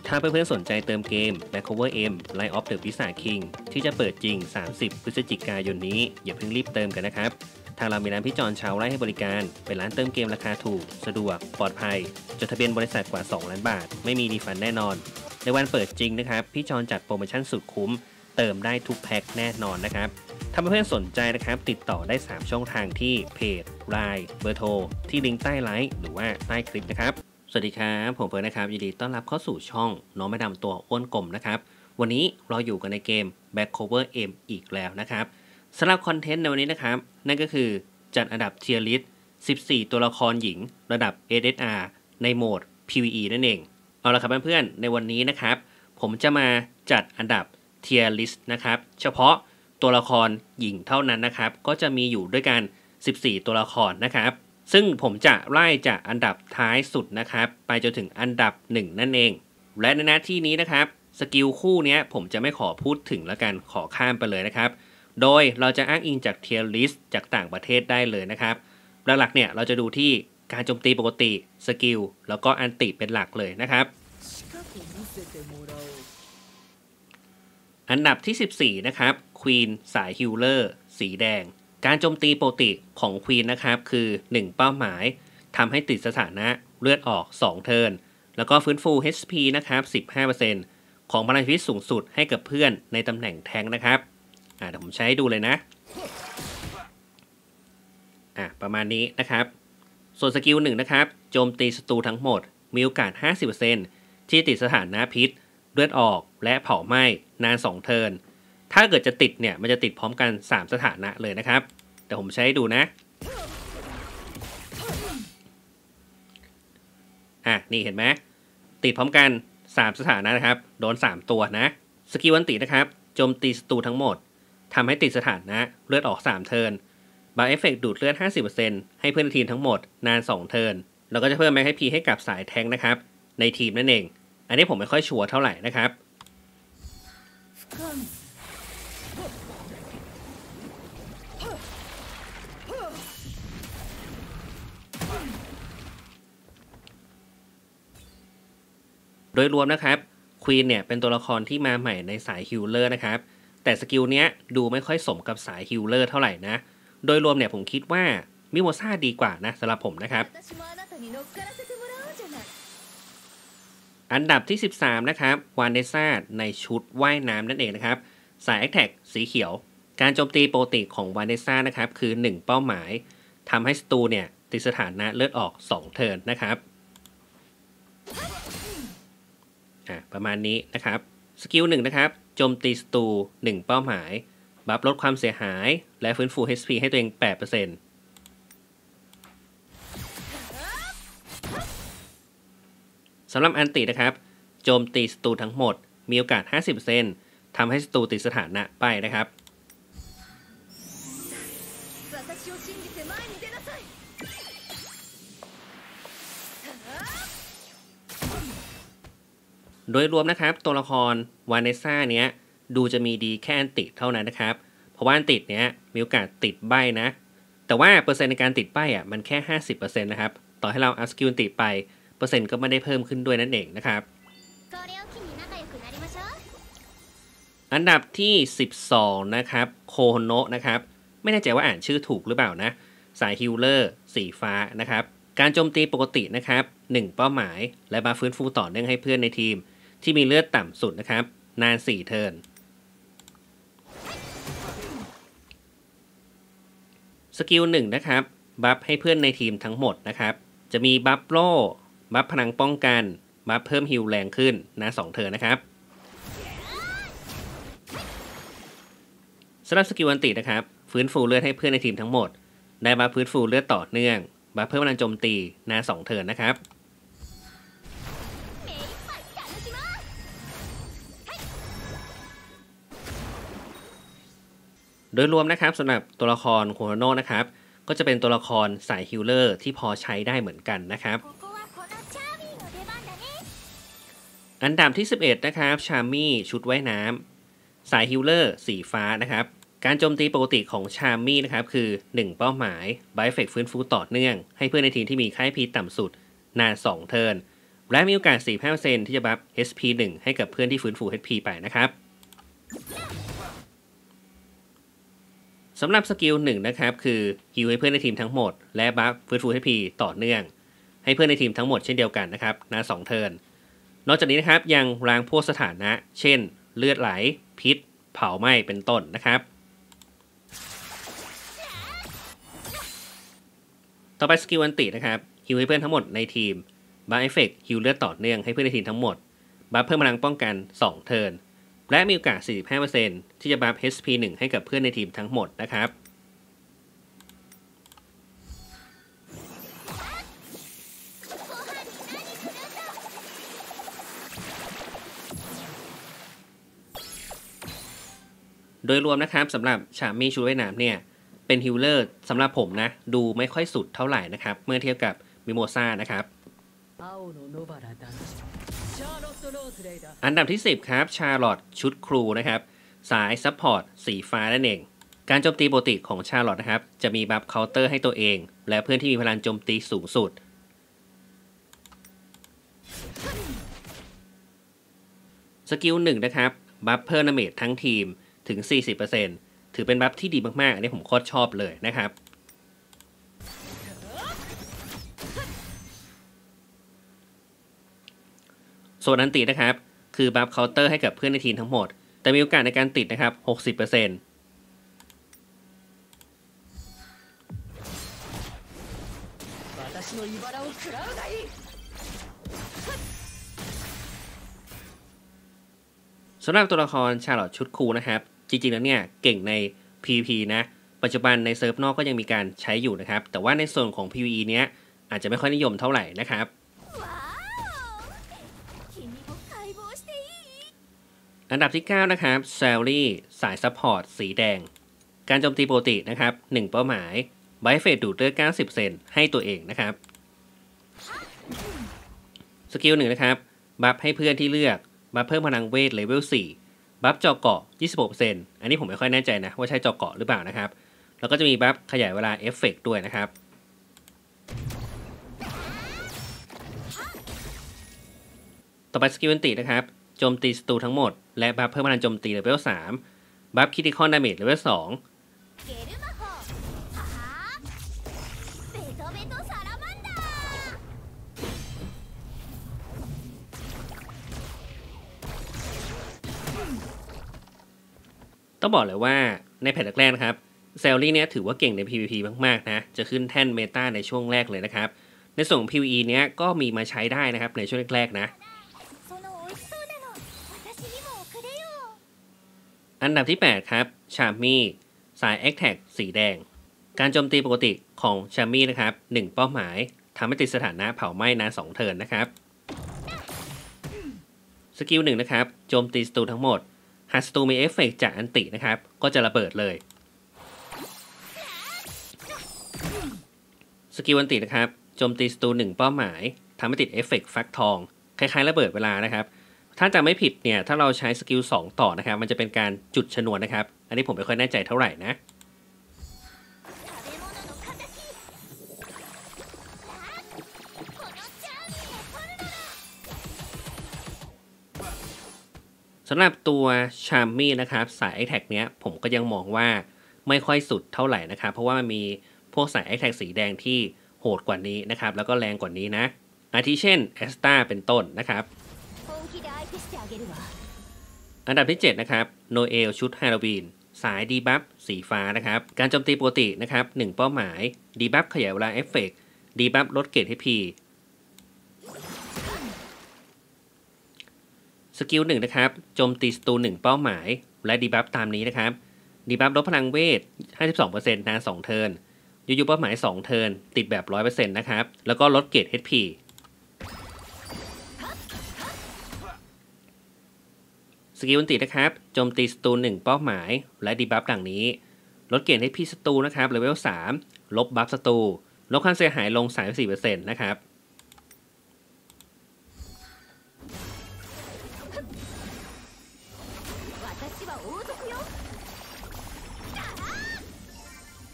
ถ้าเพื่อนๆสนใจเติมเกม Back Cover M Line of the Wizard King ที่จะเปิดจริง 30 พฤศจิกายนนี้อย่าเพิ่งรีบเติมกันนะครับทางเรามีร้านพี่จอนชาวไร่ให้บริการเป็นร้านเติมเกมราคาถูกสะดวกปลอดภัยจดทะเบียนบริษัทกว่า 2 ล้านบาทไม่มีรีฟันแน่นอนในวันเปิดจริงนะครับพี่จอนจัดโปรโมชั่นสุดคุ้มเติมได้ทุกแพ็คแน่นอนนะครับถ้าเพื่อนๆสนใจนะครับติดต่อได้ 3 ช่องทางที่เพจ LINE เบอร์โทรที่ลิงก์ใต้ไลฟ์หรือว่าใต้คลิปนะครับสวัสดีครับผมเฟิร์สนะครับยินดีต้อนรับเข้าสู่ช่องน้องไม่ดำตัวอ้วนกลมนะครับวันนี้เราอยู่กันในเกม Back Cover M อีกแล้วนะครับสำหรับคอนเทนต์ในวันนี้นะครับนั่นก็คือจัดอันดับ Tier List 14 ตัวละครหญิงระดับ SSR ในโหมด PVE นั่นเองเอาละครับเพื่อนๆในวันนี้นะครับผมจะมาจัดอันดับ Tier List นะครับเฉพาะตัวละครหญิงเท่านั้นนะครับก็จะมีอยู่ด้วยกัน14 ตัวละครนะครับซึ่งผมจะไล่จากอันดับท้ายสุดนะครับไปจนถึงอันดับ1นั่นเองและในหน้าที่นี้นะครับสกิลคู่นี้ผมจะไม่ขอพูดถึงแล้วกันขอข้ามไปเลยนะครับโดยเราจะอ้างอิงจาก Tier List จากต่างประเทศได้เลยนะครับหลักๆเนี่ยเราจะดูที่การโจมตีปกติสกิลแล้วก็อันติเป็นหลักเลยนะครับอันดับที่14นะครับควีนสายฮิลเลอร์สีแดงการโจมตีปกติของควีนนะครับคือ1เป้าหมายทำให้ติดสถานะเลือดออก2เทิร์นแล้วก็ฟื้นฟู HP นะครับ 15% ของพลังชีวิตสูงสุดให้กับเพื่อนในตำแหน่งแทงค์นะครับเดี๋ยวผมใช้ให้ดูเลยนะประมาณนี้นะครับส่วนสกิล1นะครับโจมตีศัตรูทั้งหมดมีโอกาส 50% ที่ติดสถานะพิษเลือดออกและเผาไหม้นาน2เทิร์นถ้าเกิดจะติดเนี่ยมันจะติดพร้อมกัน3สถานะเลยนะครับแต่ผมใช้ให้ดูนะนี่เห็นไหมติดพร้อมกัน3สถานะนะครับโดน3ตัวนะสกิลอันตินะครับโจมตีศัตรูทั้งหมดทำให้ติดสถานะเลือดออก3เทิร์นบาร์เอฟเฟกต์ดูดเลือด 50% ให้เพื่อนในทีมทั้งหมดนาน2เทิร์นแล้วก็จะเพิ่มแม็กให้พีให้กับสายแทงค์นะครับในทีมนั่นเองอันนี้ผมไม่ค่อยชัวร์เท่าไหร่นะครับโดยรวมนะครับควีนเนี่ยเป็นตัวละครที่มาใหม่ในสายฮิลเลอร์นะครับแต่สกิลเนี้ยดูไม่ค่อยสมกับสายฮิลเลอร์เท่าไหร่นะโดยรวมเนี่ยผมคิดว่ามิโมซ่าดีกว่านะสำหรับผมนะครับอันดับที่13นะครับวานเดซ่าในชุดว่ายน้ำนั่นเองนะครับสายแอคแท็กสีเขียวการโจมตีปกติของวานเดซ่านะครับคือ1เป้าหมายทำให้ศัตรูเนี่ยติดสถานะเลือดออก2เทิร์นนะครับประมาณนี้นะครับสกิล1นะครับโจมตีศัตรู1เป้าหมายบัฟลดความเสียหายและฟื้นฟู HP ให้ตัวเอง 8%สำหรับอันตินะครับโจมตีศัตรูทั้งหมดมีโอกาส 50% ทำให้ศัตรูติดสถานะไปนะครับโดยรวมนะครับตัวละครวานเนซ่าเนี้ยดูจะมีดีแค่อันติเท่านั้นนะครับเพราะว่าอันติเนี้ยมีโอกาสติดใบนะแต่ว่าเปอร์เซ็นต์ในการติดใบมันแค่ 50% นะครับต่อให้เราอัพสกิลติดไปเปอร์เซ็นต์ก็ไม่ได้เพิ่มขึ้นด้วยนั่นเองนะครับอันดับที่12นะครับโคโนะนะครับไม่แน่ใจว่าอ่านชื่อถูกหรือเปล่านะสายฮิลเลอร์สีฟ้านะครับการโจมตีปกตินะครับ1เป้าหมายและบัฟฟื้นฟูต่อเนื่องให้เพื่อนในทีมที่มีเลือดต่ำสุดนะครับนาน4เทิร์นสกิล1นะครับบัฟให้เพื่อนในทีมทั้งหมดนะครับจะมีบัฟโล่บัฟพลังป้องกันบัฟเพิ่มฮิลแรงขึ้นนะ2เทิร์นนะครับสำหรับสกิลอันตินะครับฟื้นฟูเลือดให้เพื่อนในทีมทั้งหมดได้บัฟฟื้นฟูเลือดต่อเนื่องบัฟเพิ่มพลังโจมตีนะ2เทิร์นนะครับโดยรวมนะครับสำหรับตัวละครโคโนโนะนะครับก็จะเป็นตัวละครสายฮิลเลอร์ที่พอใช้ได้เหมือนกันนะครับอันดับที่11นะครับชาร์มี่ชุดว่ายน้ำสายฮิลเลอร์สีฟ้านะครับการโจมตีปกติของชาร์มี่นะครับคือ1เป้าหมายบัฟเอฟเฟกต์ฟื้นฟูต่อเนื่องให้เพื่อนในทีมที่มีค่า HP ต่ำสุดนาน2เทิร์นและมีโอกาส 45% ที่จะบัฟ HP 1 ให้กับเพื่อนที่ฟื้นฟู HP ไปนะครับสำหรับสกิล1นะครับคือฮีลให้เพื่อนในทีมทั้งหมดและบัฟฟื้นฟู HP ต่อเนื่องให้เพื่อนในทีมทั้งหมดเช่นเดียวกันนะครับณ2เทิร์นนอกจากนี้นะครับยังล้างพวกสถานะเช่นเลือดไหลพิษเผาไหม้เป็นต้นนะครับต่อไปสกิลอันตินะครับฮีลให้เพื่อนทั้งหมดในทีมบัฟเอฟเฟกต์ฮีลเลือดต่อเนื่องให้เพื่อนในทีมทั้งหมดบัฟเพิ่มพลังป้องกัน2เทิร์นและมีโอกาส 45% ที่จะบัฟ HP 1 ให้กับเพื่อนในทีมทั้งหมดนะครับโดยรวมนะครับสำหรับชามี่ชุดว่ายน้ำเนี่ยเป็นฮิลเลอร์สำหรับผมนะดูไม่ค่อยสุดเท่าไหร่นะครับเมื่อเทียบกับมิโมซ่านะครับอันดับที่10ครับชาร์ลอตชุดครูนะครับสายซัพพอร์ตสีฟ้านั่นเองการโจมตีปกติของชาร์ลอตนะครับจะมีบัฟเคาน์เตอร์ให้ตัวเองและเพื่อนที่มีพลังโจมตีสูงสุดสกิล1นะครับบัฟเพิ่มดาเมจทั้งทีมถึง 40% ถือเป็นบัฟที่ดีมากๆอันนี้ผมโคตรชอบเลยนะครับส่วนอันตินะครับคือบัฟเคาน์เตอร์ให้กับเพื่อนในทีมทั้งหมดแต่มีโอกาสในการติดนะครับ 60%สำหรับตัวละครชาร์ลอตชุดครูนะครับจริงๆแล้วเนี่ยเก่งใน PVP นะปัจจุบันในเซิร์ฟนอกก็ยังมีการใช้อยู่นะครับแต่ว่าในส่วนของ PVE เนี้ยอาจจะไม่ค่อยนิยมเท่าไหร่นะครับอันดับที่9นะครับแซลลี่สายซัพพอร์ตสีแดงการโจมตีปกตินะครับ1เป้าหมายไบเฟดดูดเลือด 90% ให้ตัวเองนะครับสกิล1นะครับบัฟให้เพื่อนที่เลือกบัฟเพิ่มพลังเวทเลเวล4บัฟเจาะเกาะ 26% อันนี้ผมไม่ค่อยแน่ใจนะว่าใช่เจาะเกาะหรือเปล่านะครับแล้วก็จะมีบัฟขยายเวลาเอฟเฟกต์ด้วยนะครับต่อไปสกิลอันตินะครับโจมตีศัตรูทั้งหมดและบัฟเพิ่มพลังโจมตีเลเวล3บัฟคริติคอลดาเมจเลเวล2ต้องบอกเลยว่าในแพทแรกๆนะครับเซลลี่เนี้ยถือว่าเก่งใน PVP มากๆนะจะขึ้นแท่นเมตาในช่วงแรกเลยนะครับในส่วนของ PVE เนี้ยก็มีมาใช้ได้นะครับในช่วงแรกๆนะอันดับที่8ครับชามี่สายแอคแท็กสีแดงการโจมตีปกติของชามี่นะครับ1เป้าหมายทำให้ติดสถานะเผาไหม้นาน2เทิร์นนะครับสกิล1นะครับโจมตีศัตรูทั้งหมดหากศัตรูมีเอฟเฟกต์จากอันตินะครับก็จะระเบิดเลยสกิลอันตินะครับโจมตีศัตรู1เป้าหมายทำให้ติดเอฟเฟกต์ฟักทองคล้ายๆระเบิดเวลานะครับถ้าจำไม่ผิดเนี่ยถ้าเราใช้สกิล2ต่อนะครับมันจะเป็นการจุดชนวนนะครับอันนี้ผมไม่ค่อยแน่ใจเท่าไหร่นะสำหรับตัวชาร์มี่นะครับสาย Attack เนี้ยผมก็ยังมองว่าไม่ค่อยสุดเท่าไหร่นะครับเพราะว่ามันมีพวกสาย Attack สีแดงที่โหดกว่านี้นะครับแล้วก็แรงกว่านี้นะอาทิเช่นแอสตาเป็นต้นนะครับอันดับที่7นะครับโนเอลชุดฮาโลวีนสายดีบัฟสีฟ้านะครับการโจมตีปกตินะครับ1เป้าหมายดีบัฟขยายเวลาเอฟเฟกต์ดีบัฟลดเกรด HPสกิล1นะครับโจมตีศัตรู1เป้าหมายและดีบัฟตามนี้นะครับดีบัฟลดพลังเวท 52% นาน2เทิร์นอยู่ๆเป้าหมาย2เทิร์นติดแบบ 100% นะครับแล้วก็ลดเกรด HP สกิลอันตินะครับโจมตีศัตรู1เป้าหมายและดีบัฟดังนี้ลดเกรด HP ศัตรูนะครับเลเวล3ลบบัฟศัตรูลดความเสียหายลง 34% นะครับ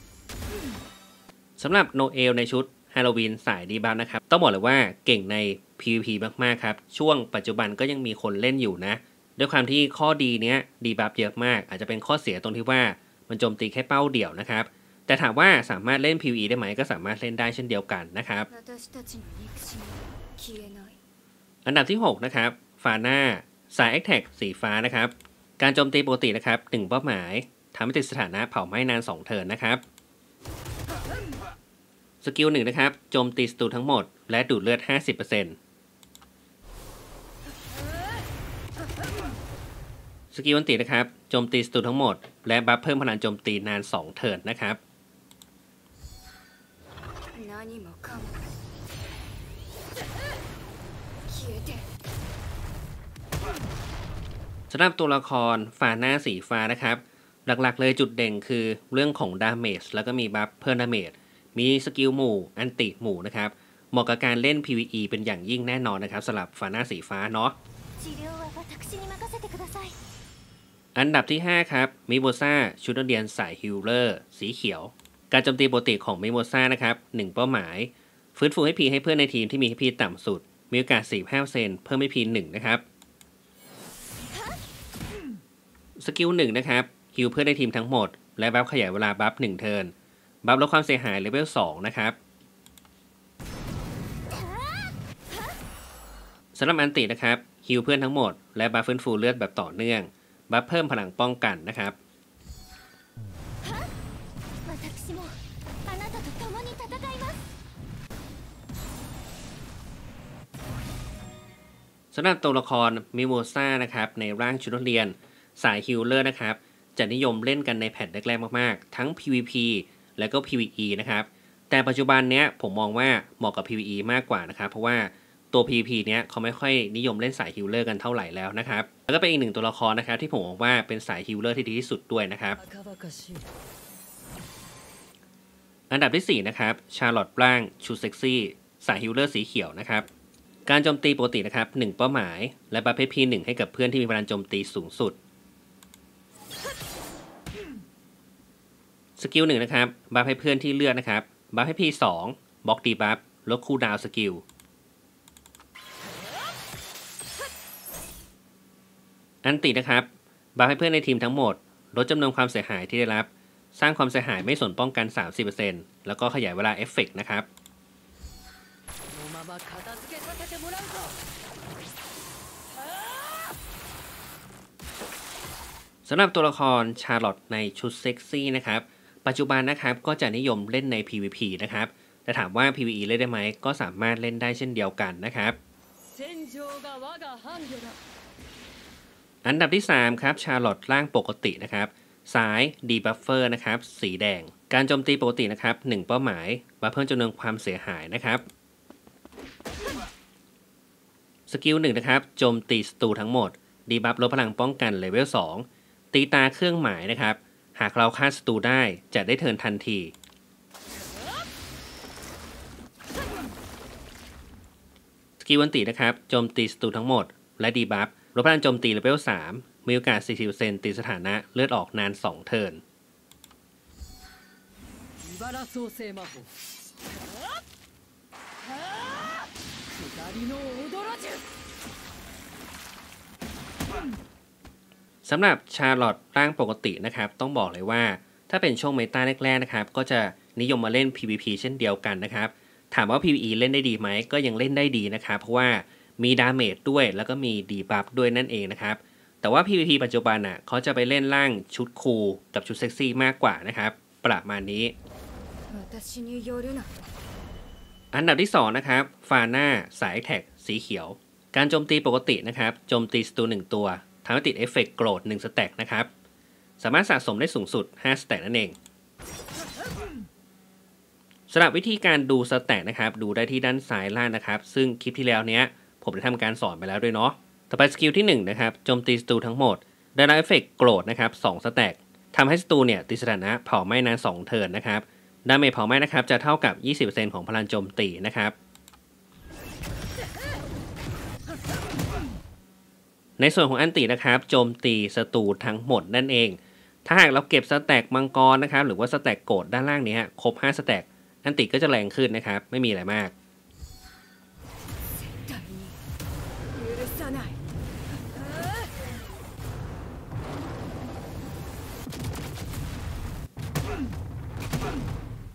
สำหรับโนเอลในชุดฮาโลวีนสายดีบัฟนะครับต้องบอกเลยว่าเก่งใน PVP มากๆครับช่วงปัจจุบันก็ยังมีคนเล่นอยู่นะด้วยความที่ข้อดีเนี้ยดีบัฟเยอะมากอาจจะเป็นข้อเสียตรงที่ว่ามันโจมตีแค่เป้าเดี่ยวนะครับแต่ถามว่าสามารถเล่น PVE ได้ไหมก็สามารถเล่นได้เช่นเดียวกันนะครับอันดับที่6นะครับฟาน่าสาย Attack สีฟ้านะครับการโจมตีปกตินะครับ1เป้าหมายทำให้ติดสถานะเผาไหม้นาน2เทิร์นนะครับสกิล1นะครับโจมตีศัตรูทั้งหมดและดูดเลือด 50%สกิลอันตินะครับโจมตีศัตรูทั้งหมดและบัฟเพิ่มพลังโจมตีนาน2เทิร์นนะครับสำหรับตัวละครฟาน่าสีฟ้านะครับหลักๆเลยจุดเด่นคือเรื่องของดาเมจแล้วก็มีบัฟเพิ่มดาเมจมีสกิลหมู่อันติหมู่นะครับเหมาะกับการเล่น PVE เป็นอย่างยิ่งแน่นอนนะครับสำหรับฟาน่าสีฟ้าเนาะอันดับที่5ครับมิโมซ่าชุดนักเรียนสายฮิลเลอร์สีเขียวการโจมตีปกติของมิโมซ่านะครับ1เป้าหมายฟื้นฟูให้พีให้เพื่อนในทีมที่มีให้พีต่ำสุดมีโอกาส 45% เพิ่มให้พี1นะครับสกิล1นะครับฮิลเพื่อนในทีมทั้งหมดและบัฟขยายเวลาบัฟ1เทิร์นบัฟลดความเสียหายเลเวล2นะครับสำหรับอันตินะครับฮิลเพื่อนทั้งหมดและบัฟฟื้นฟูเลือดแบบต่อเนื่องบัฟเพิ่มพลังป้องกันนะครับสำหรับตัวละครมิโมซ่านะครับในร่างชุดนักเรียนสายฮิลเลอร์นะครับจะนิยมเล่นกันในแพทแรกๆมากๆทั้ง PVP และก็ PVE นะครับแต่ปัจจุบันเนี้ยผมมองว่าเหมาะกับ PVE มากกว่านะครับเพราะว่าตัว PVP เนี้ยเขาไม่ค่อยนิยมเล่นสายฮิลเลอร์กันเท่าไหร่แล้วนะครับแล้วก็เป็นอีกหนึ่งตัวละครนะครับที่ผมมองว่าเป็นสายฮิลเลอร์ที่ดีที่สุดด้วยนะครับอันดับที่4นะครับชาร์ลอตต์ร่างชูเซ็กซี่สายฮิลเลอร์สีเขียวนะครับการโจมตีปกตินะครับ1เป้าหมายและบัฟให้พี1ให้กับเพื่อนที่มีพลังโจมตีสูงสุดสกิล1นะครับบัฟให้เพื่อนที่เลือกนะครับบัฟให้พี2บล็อกดีบัฟลดคูลดาวน์สกิลอันตินะครับบัฟให้เพื่อนในทีมทั้งหมดลดจำนวนความเสียหายที่ได้รับสร้างความเสียหายไม่ส่วนป้องกัน 30% แล้วก็ขยายเวลาเอฟเฟกต์นะครับสำหรับตัวละครชาร์ลอตต์ในชุดเซ็กซี่นะครับปัจจุบันนะครับก็จะนิยมเล่นใน PVP นะครับแต่ถามว่า PVE เล่นได้ไหมก็สามารถเล่นได้เช่นเดียวกันนะครับอันดับที่3ครับชาร์ลอตต์ร่างปกตินะครับสายดีบัฟเฟอร์นะครับสีแดงการโจมตีปกตินะครับ1เป้าหมายบัฟเพิ่มจำนวนความเสียหายนะครับสกิล1นะครับโจมตีศัตรูทั้งหมดดีบัฟลดพลังป้องกันเลเวล2ตีตาเครื่องหมายนะครับหากเราฆ่าศัตรูได้จะได้เทิร์นทันทีสกิลอันตินะครับโจมตีศัตรูทั้งหมดและดีบัฟลดพลังโจมตีเลเวล3มีโอกาส 40% ตีสถานะเลือดออกนาน2เทิร์นสำหรับชาร์ลอตต์ร่างปกตินะครับต้องบอกเลยว่าถ้าเป็นช่วงเมตาแรกๆนะครับก็จะนิยมมาเล่น PVP เช่นเดียวกันนะครับถามว่า PVE เล่นได้ดีไหมก็ยังเล่นได้ดีนะครับเพราะว่ามีดาเมจด้วยแล้วก็มีดีบัฟด้วยนั่นเองนะครับแต่ว่า PVP ปัจจุบันอ่ะเขาจะไปเล่นร่างชุดคูลกับชุดเซ็กซี่มากกว่านะครับประมาณนี้อันดับที่2นะครับฟาน่าสายแท็กสีเขียวการโจมตีปกตินะครับโจมตีศัตรู1ตัวทำให้ติดเอฟเฟกต์โกรธ1สแต็กนะครับสามารถสะสมได้สูงสุด5สแต็กนั่นเองสำหรับวิธีการดูสแต็กนะครับดูได้ที่ด้านซ้ายล่างนะครับซึ่งคลิปที่แล้วเนี้ยผมได้ทำการสอนไปแล้วด้วยเนาะต่อไปสกิลที่1นะครับโจมตีศัตรูทั้งหมดได้รับเอฟเฟกต์โกรธนะครับ2สแต็กทำให้ศัตรูเนี่ยติดสถานะเผาไหม้นาน2เทิร์นนะครับดาเมจเผาไหม้นะครับจะเท่ากับ 20% ของพลังโจมตีนะครับในส่วนของอันตินะครับโจมตีศัตรูทั้งหมดนั่นเองถ้าหากเราเก็บสแต็กมังกรนะครับหรือว่าสแต็กโกรธด้านล่างนี้ครบ5สแต็กอันติก็จะแรงขึ้นนะครับไม่มีอะไรมาก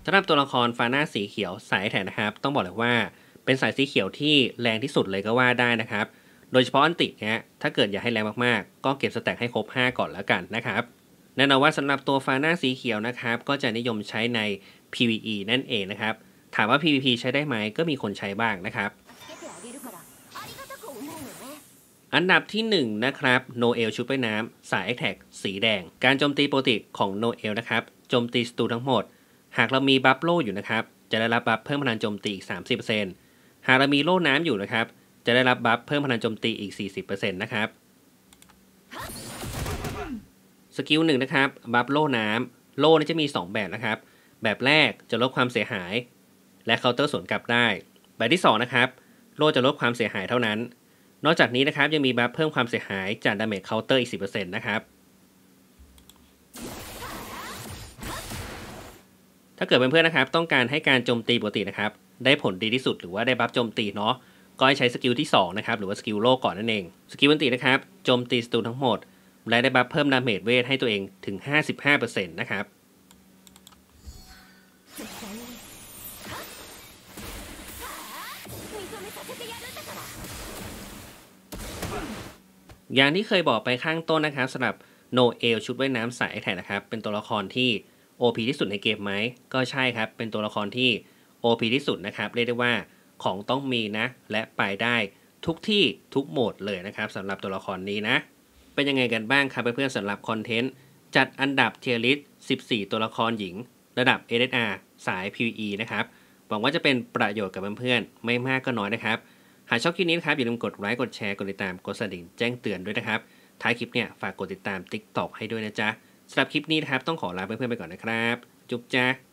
ำหรับตัวละครฟาน่าสีเขียวสายแถนนะครับต้องบอกเลยว่าเป็นสายสีเขียวที่แรงที่สุดเลยก็ว่าได้นะครับโดยเฉพาะอันติเนี่ยถ้าเกิดอยากให้แรงมากๆก็เก็บสแต็กให้ครบ5ก่อนแล้วกันนะครับแน่นอนว่าสำหรับตัวฟาน่าสีเขียวนะครับก็จะนิยมใช้ใน PVE นั่นเองนะครับถามว่า PVP ใช้ได้ไหมก็มีคนใช้บ้างนะครับอันดับที่1นะครับโนเอลชุดว่ายน้ำสายแอคแท็กสีแดงการโจมตีปกติของโนเอลนะครับโจมตีศัตรูทั้งหมดหากเรามีบัฟโล่อยู่นะครับจะได้รับบัฟเพิ่มพลังโจมตีอีก 30% หากเรามีโล่น้ำอยู่นะครับจะได้รับบัฟเพิ่มพลังโจมตีอีก 40% นะครับสกิล1นะครับบัฟโล่น้ำโล่นี้จะมี2แบบนะครับแบบแรกจะลดความเสียหายและเคาน์เตอร์สวนกลับได้แบบที่2นะครับโล่จะลดความเสียหายเท่านั้นนอกจากนี้นะครับยังมีบัฟเพิ่มความเสียหายจากดาเมจเคาน์เตอร์อีก 10% นะครับถ้าเกิดเพื่อนๆนะครับต้องการให้การโจมตีปกตินะครับได้ผลดีที่สุดหรือว่าได้บัฟโจมตีเนาะก็ให้ใช้สกิลที่2นะครับหรือว่าสกิลโล่ก่อนนั่นเองสกิลปกตินะครับโจมตีศัตรูทั้งหมดและได้บัฟเพิ่มดาเมจเวทให้ตัวเองถึง 55% นะครับอย่างที่เคยบอกไปข้างต้นนะครับสำหรับโนเอลชุดว่ายน้ำสายแท็กนะครับเป็นตัวละครที่ OP ที่สุดในเกมไหมก็ใช่ครับเป็นตัวละครที่ OP ที่สุดนะครับเรียกได้ว่าของต้องมีนะและไปได้ทุกที่ทุกโหมดเลยนะครับสำหรับตัวละครนี้นะเป็นยังไงกันบ้างครับเพื่อนๆสำหรับคอนเทนต์จัดอันดับเทียร์ลิสต์14ตัวละครหญิงระดับ SSR สาย PVE นะครับหวังว่าจะเป็นประโยชน์กับเพื่อนๆไม่มากก็น้อยนะครับหากชอบคลิปนี้นะครับอย่าลืมกดไลค์กดแชร์กดติดตามกดกระดิ่งแจ้งเตือนด้วยนะครับท้ายคลิปเนี่ยฝากกดติดตาม TikTok ให้ด้วยนะจ๊ะสำหรับคลิปนี้นะครับต้องขอลาเพื่อนๆไปก่อนนะครับจุ๊บจ๊ะ